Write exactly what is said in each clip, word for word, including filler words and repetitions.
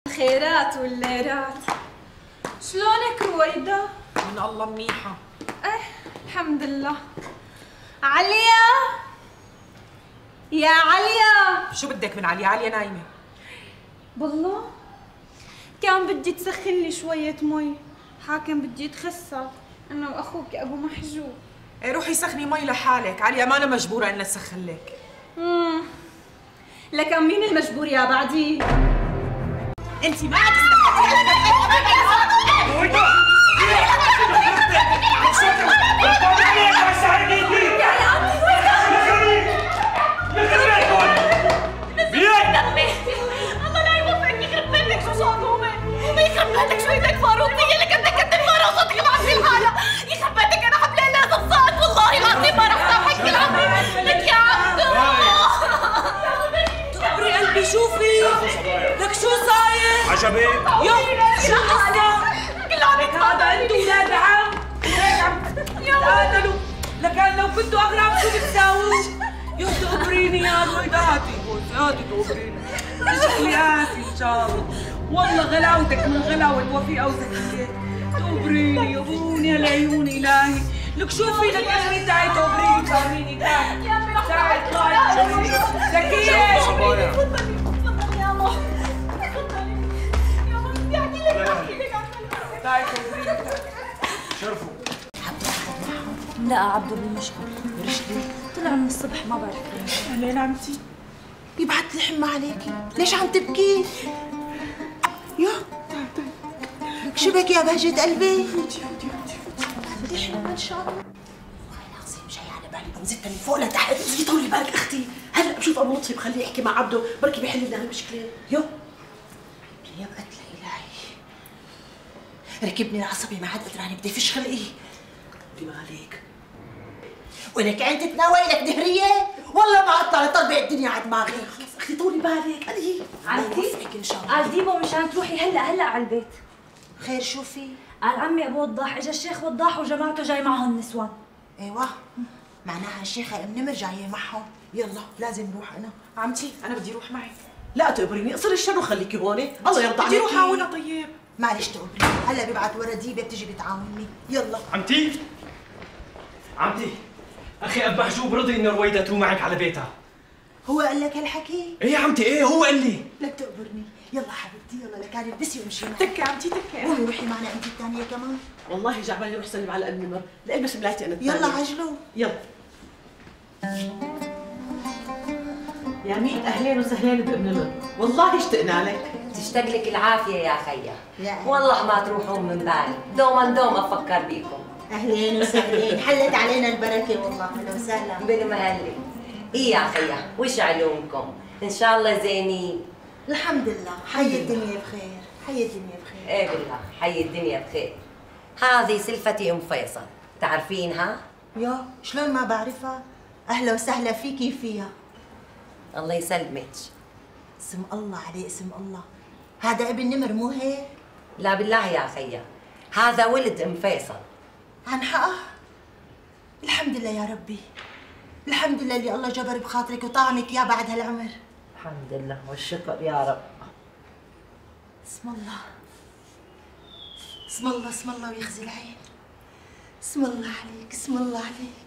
خيرات والليرات. شلونك رويدة؟ من الله منيحة. ايه الحمد لله. عليا يا عليا. شو بدك من عليا؟ عليا نايمة. بالله كان بدي تسخن لي شوية مي، حاكم بدي يتخسر انا واخوك ابو محجوب. ايه روحي سخني مي لحالك، عليا ما انا مجبورة انها تسخن لك. امم لكن مين المجبور يا بعدي؟ انت ما عاد تستحقي. الله لا يوفقك، يخرب بيتك شو صار هو؟ يخرب بيتك شو ايدك فاروقية اللي كنت تكتب صوتك معفي الحالة. يخرب بيتك انا حبلي لازم صوت، والله العظيم ما رح سامحك العظيم. لك يا عبدو تقبري قلبي. شوفي لك شو صاير؟ عجبك؟ يو شو القصة؟ كلهم هذا انتوا ولاد عم هيك عم تتقاتلوا. لكان لو كنتوا اغراب شو بتساووا؟ يا تقبريني يا رويدة. هاتي بوسي هاتي تقبريني. شكلي قاسي ان شاء الله. والله غلاوتك من غلاوة وفي او زكية. تقبريني يا بوني هالعيون الهي. لك شوفي لك اخري تعي تقبريني فهميني تعي تعي اطلعي زكية. صبايا تفضلي يا ماما، تفضلي يا ماما. بدي احكي لك احكي لك عن تعي تقبريني تعي. شرفوا. لا عبدو بالمشكل رشدي طلع من الصبح ما بعرف ليش. اهلين عمتي. يبعت الحمى عليكي، ليش عم تبكي؟ يا شو بك يا بهجة قلبي؟ فوتي فوتي فوتي فوتي. بدي حمى ان شاء الله. والله العظيم جاي على بالي بنزلت من فوق لتحت. زي طولي بالك اختي، هلا بشوف ابو لطفي بخليه يحكي مع عبده بركي بيحل لنا هالمشكلة. يو يا بقتل الهي، ركبني العصبي ما عاد قدراني بدي فش خلقي. بدي مالك ولك انت تناوي لك دهريه؟ والله ما قطع طربع الدنيا على دماغي. خلص اختي طولي بالك. علي عمتي ان شاء الله. قال ديبو مشان تروحي هلا هلا على البيت. خير شو في؟ قال عمي ابو وضاح اجى الشيخ وضاح وجماعته جاي معهم نسوان. ايوه معناها الشيخه ام نمر جايه معهم. يلا لازم نروح. انا عمتي انا بدي اروح معي. لا تقبريني، اقصري الشر وخليكي هون. الله يرضى عليكي. بدي اروح هون. طيب معلش تقبريني، هلا بيبعت ورا ديبه بتجي بتعاونني. يلا عمتي عمتي اخي اب محجوب رضي ان رويدة تروح معك على بيتها. هو قال لك هالحكي؟ ايه يا عمتي ايه هو قال لي. لك تقبرني. يلا حبيبتي يلا لك هاني البسي وامشي معي. تكي عمتي تكي. قومي روحي معنا انت الثانيه كمان. والله جعبالي روح سلم على ابن نمر، لالبس ملايتي انا الثانيه. يلا عجلوا. يلا يا ميت اهلين وسهلين بابن نمر، والله اشتقنا لك. تشتاق لك العافيه يا خيا. يا والله ما تروحون من بالي، دوما دوما افكر بيكم. اهلين وسهلين، حلت علينا البركه والله. اهلا وسهلا. بالمهلي. ايه يا خيا وش علومكم؟ ان شاء الله زينين. الحمد لله، حي الدنيا بخير، حي الدنيا بخير. ايه بالله حي الدنيا بخير. هذه سلفتي ام فيصل، تعرفينها؟ يا شلون ما بعرفها؟ اهلا وسهلا فيكي فيها. الله يسلمك. اسم الله عليه اسم الله. هذا ابن نمر مو هيك؟ لا بالله يا خيا، هذا ولد ام فيصل. عن حقه؟ الحمد لله يا ربي، الحمد لله اللي الله جبر بخاطرك وطعمك يا بعد هالعمر. الحمد لله والشكر يا رب. اسم الله اسم الله اسم الله ويخزي العين. اسم الله عليك اسم الله عليك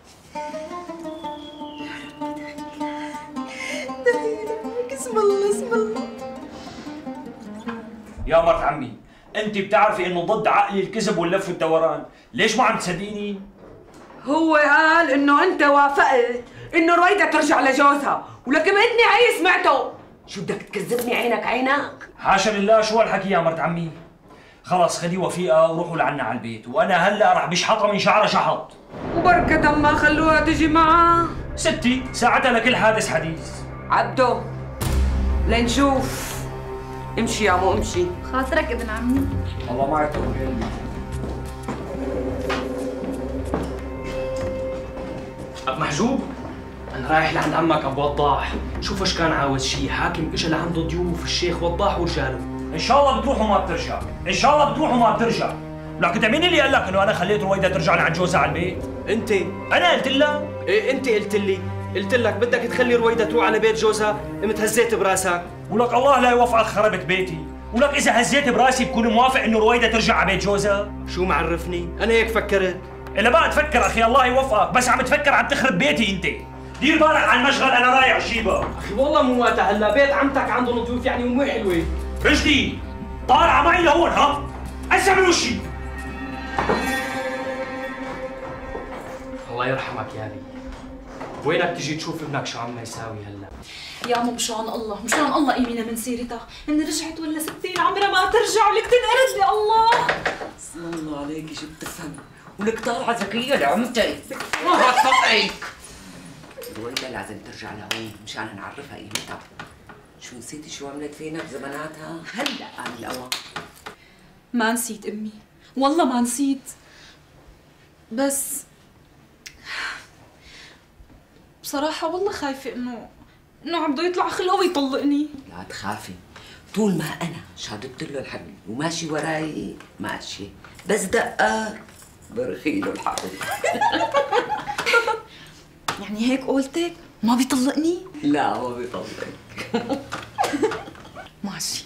يا رب. دعيلك اسم الله اسم الله. يا مرت عمي انت بتعرفي انه ضد عقلي الكذب واللف والدوران، ليش ما عم تصدقيني؟ هو قال انه انت وافقت انه رويدة ترجع لجوزها، ولكن بدني عي سمعته. شو بدك تكذبني عينك عينك؟ حاشا لله، شو هالحكي يا مرت عمي؟ خلص خدي وفيقة وروحوا لعنا على البيت، وانا هلا رح بشحطها من شعرها شحط. وبركة ما خلوها تجي معها. ستي ساعتها لكل حادث حديث. عبدو لنشوف. امشي يا مو امشي. خاطرك ابن عمي. الله معك تقولي قلبي. اب محجوب انا رايح لعند عمك ابو وضاح، شوف ايش كان عاوز شيء. حاكم اجى لعنده ضيوف، الشيخ وضاح ورجاله. ان شاء الله بتروح وما بترجع، ان شاء الله بتروح وما بترجع. لكن مين اللي قال لك انه انا خليت رويدة ترجع لعند جوزها على البيت؟ انت. انا قلت لها؟ ايه انت قلت لي، قلت لك بدك تخلي رويدة تروح على بيت جوزها، قمت هزيت براسك. ولك الله لا يوفقك خربت بيتي، ولك اذا هزيت براسي بكون موافق انه رويدا ترجع على بيت جوزها؟ شو معرفني؟ انا هيك فكرت. الا بقى تفكر اخي، الله يوفقك، بس عم تفكر عم تخرب بيتي انت. دير بالك على المشغل، انا رايح جيبها. اخي والله مو وقتها، هلا بيت عمتك عندهم ضيوف يعني ومو حلوه. رشدي طالعه معي لهون ها؟ هسه من وشي. الله يرحمك يا بي، وينك تجي تشوف ابنك شو عم يساوي هلا؟ يا مو مشان الله مشان الله ايمينا من سيرتها، ان رجعت ولا ستين عمرها ما ترجع، لك تنقرض لي الله. بسم الله عليكي شو بتفهم، ولك طالعه ذكيه لعمتك، ما هتطقعك. رويدا لازم ترجع لهون مشان نعرفها قيمتها. شو نسيتي شو عملت فينا بزماناتها؟ هلا قام الاوان. ما نسيت امي، والله ما نسيت، بس بصراحة والله خايفة انه انه عم بده يطلع خلقه ويطلقني. لا تخافي، طول ما انا شاددت له الحبل وماشي وراي ماشي، بس دقات برخي له الحبل. يعني هيك قولتك ما بيطلقني؟ لا ما بيطلقك. ماشي.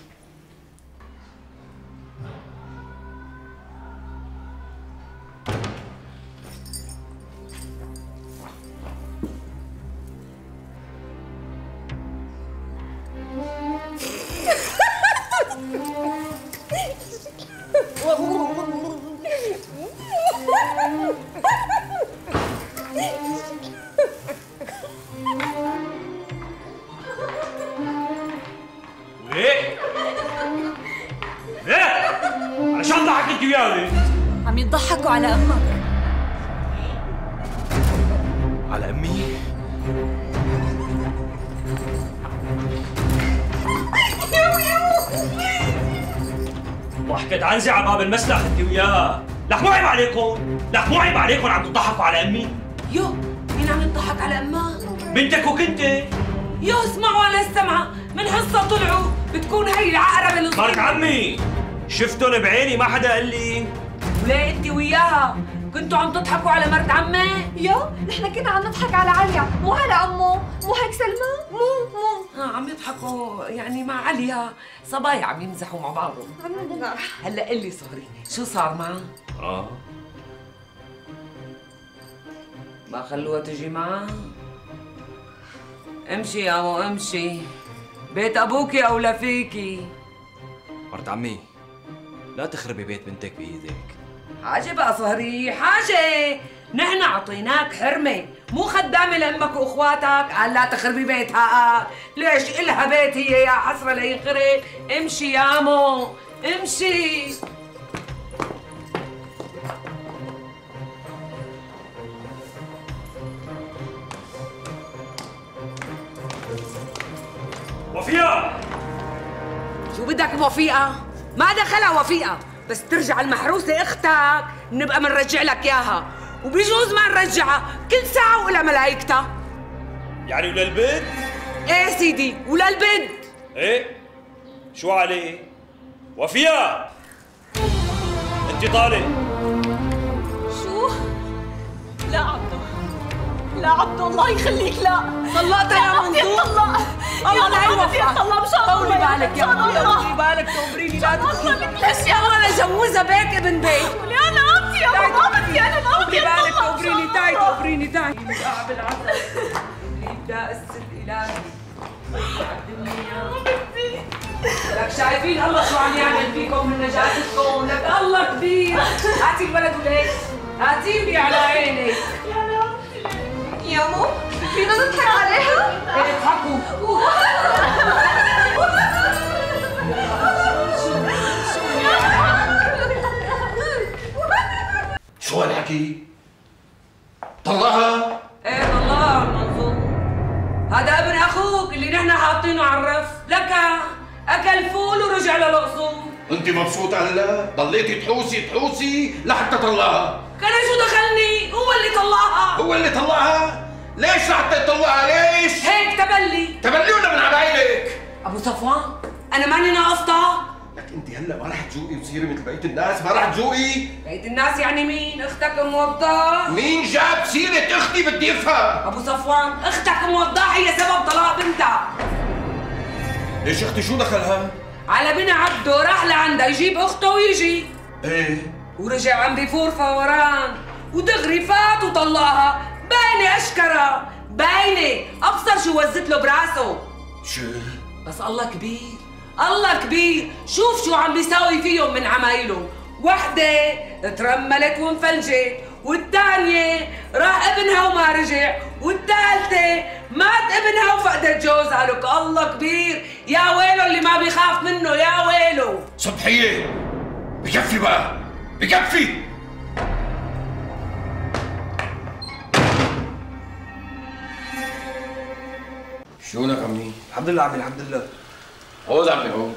ليه؟ ليه؟ علشان ضحكت انت وياي؟ عم يضحكوا على امك. على امي؟ ضحكت عنزي على باب المسلخ انت وياها، لك مو عيب عليكم؟ لك مو عيب عليكم عم تضحكوا على امي؟ يو مين عم يضحك على امها؟ بنتك وكنت. يو اسمعوا ولا استمعوا، من حصة طلعوا بتكون هي العقربة اللي مرك عمي شفتن بعيني، ما حدا قال لي. وليه انت وياها كنتوا عم تضحكوا على مرت عمي؟ يا نحن كنا عم نضحك على عليا مو على امه، مو هيك سلمى؟ مو مو ها عم يضحكوا يعني مع عليا، صبايا عم يمزحوا مع بعضهم. عم نضحك. هلا قل لي صهري شو صار معها؟ اه ما خلوها تجي معها؟ امشي يا مو امشي، بيت ابوكي اولى فيكي. مرت عمي لا تخربي بيت بنتك بايدك. حاجة بقى صهري حاجة، نحن عطيناك حرمة مو خدامة لأمك وإخواتك، قال لا تخربي بيتها. ليش إلها بيت هي يا حسرة لينخرب؟ امشي يا مو امشي. وفيا شو بدك بوفيقة؟ ما دخلها وفيقة، بس ترجع المحروسة اختك نبقى منرجع لك اياها، وبيجوز ما نرجعها، كل ساعة وإلها ملايكتها. يعني وللبنت؟ ايه سيدي وللبنت. ايه؟ شو عليه؟ وفيا انت طالع. شو؟ لا عبدو، لا عبدو الله يخليك لا. طلقتها يا منظور. طلق. الله يوفقك. الله مشان طولي بالك يا ماما، طولي بالك تخبريني لا تبكي. ليش يا الله لجوزها بيت ابن بيت. ولي انا امتي يا ماما، ما بدي انا ما بدي. طولي بالك تخبريني، تعي تخبريني تعي. شعب العسل يبدا السد الهي. لك شايفين الله شو عم يعمل فيكم من نجاتكم، لك الله كبير. هاتي الولد وليك، هاتي لي على عينك. يا مو فينا نضحك عليها؟ اضحكوا. شو هالحكي؟ طلعها؟ ايه طلعها منظور. هذا ابن اخوك اللي نحن حاطينه على الرف، لك اكل فول ورجع للقصور. انت مبسوطة هلا؟ ضليتي تحوسي تحوسي لحتى طلعها. كان شو دخلني؟ هو اللي طلعها. هو اللي طلعها؟ ليش لحتى يطلعها ليش؟ هيك تبلي. تبلي ولا من عبايلك؟ ابو صفوان انا ماني ناقصتها. لك انت هلا ما رح تذوقي وتصيري مثل بقية الناس، ما رح تذوقي. بقية الناس يعني مين؟ اختك موضح؟ مين جاب سيرة اختي بدي افهم؟ ابو صفوان اختك موضح هي سبب طلاق بنتها. ليش اختي شو دخلها؟ على بنا عبده راح لعندها يجيب اخته ويجي. ايه ورجع عم بيفور فوران ودغري فات وطلقها. باينه اشكرها، باينه ابصر شو وزت له براسه. شو؟ بس الله كبير، الله كبير، شوف شو عم بيساوي فيهم من عمايله. وحده ترملت وانفلجت، والثانية راح ابنها وما رجع، والثالثة مات ابنها وفقدت جوزها. لك الله كبير، يا ويله اللي ما بيخاف منه، يا ويله. صبحية بكفي بقى، بكفي. شلونك عمي؟ الحمد لله عمي، الحمد لله. عود عمي عود.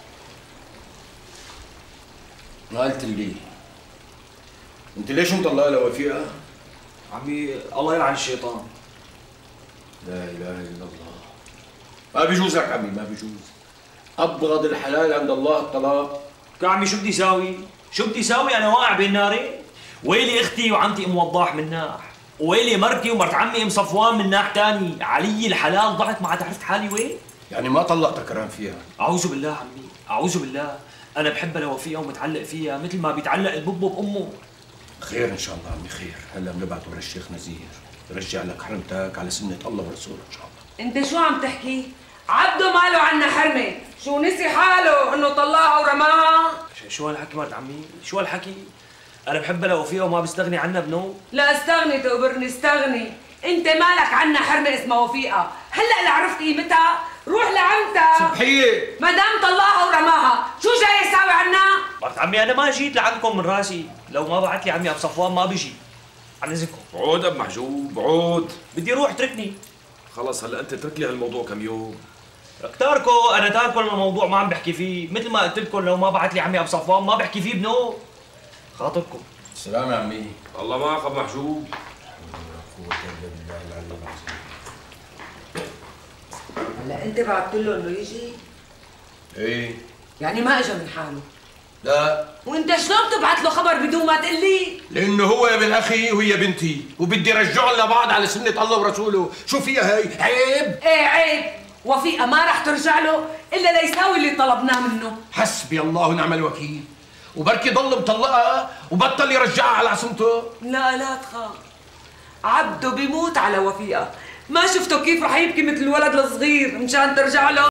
ما قلت لي انت ليش مطلقه لوفيقة؟ عمي الله يلعن الشيطان. لا اله الا الله. ما بيجوز لك عمي، ما بيجوز. ابغض الحلال عند الله الطلاق. يا عمي شو بدي ساوي؟ شو بدي ساوي؟ انا واقع بين نارين. ويلي اختي وعمتي ام وضاح من ناح، ويلي مرتي ومرت عمي ام صفوان من ناح تاني. علي الحلال ضعت، ما عاد عرفت حالي وين. يعني ما طلقتك كرام فيها؟ اعوذ بالله عمي، اعوذ بالله. انا بحبها لوفيها ومتعلق فيها مثل ما بيتعلق البب بامه. خير ان شاء الله عمي، خير. هلا بنبعت ورا الشيخ نزير يرجع لك حرمتك على سنة الله ورسوله ان شاء الله. انت شو عم تحكي؟ عبده ماله عنا حرمه، شو نسي حاله انه طلعها ورماها؟ شو هالحكي مرت عمي؟ شو هالحكي؟ انا بحبها لوفيها وما بستغني عنها بنو. لا استغني تقبرني، استغني. انت مالك عنا حرمه اسمها وفيقه، هلا اللي عرفت قيمتها روح لعمتها. صبحية ما دام طلعها ورماها، شو جاي يساوي عنا؟ مرت عمي انا ما جيت لعندكم من راسي، لو ما بعت لي عمي ابو صفوان ما بيجي. عن اذنكم. عود اب محجوب، عود. بدي اروح، اتركني. خلص هلا انت اترك لي هالموضوع كم يوم. تاركو، انا تاركو الموضوع ما عم بحكي فيه، مثل ما قلت لكم لو ما بعت لي عمي ابو صفوان ما بحكي فيه بنو. خاطركم. السلام يا عمي. الله معك اب محجوب. هلا انت بعثت له انه يجي؟ ايه يعني ما اجى من حاله؟ لا. وانت شلون بتبعت له خبر بدون ما تقول لي؟ لانه هو ابن اخي وهي بنتي، وبدي رجعهم لبعض على سنة الله ورسوله. شو فيها هي؟ عيب؟ ايه عيب. وفيقة ما رح ترجع له الا ليساوي اللي طلبناه منه. حسبي الله ونعم الوكيل. وبركي ضل مطلقها وبطل يرجعها على عصمته. لا لا تخاف، عبده بيموت على وفيقة. ما شفته كيف رح يبكي مثل الولد الصغير مشان ترجع له؟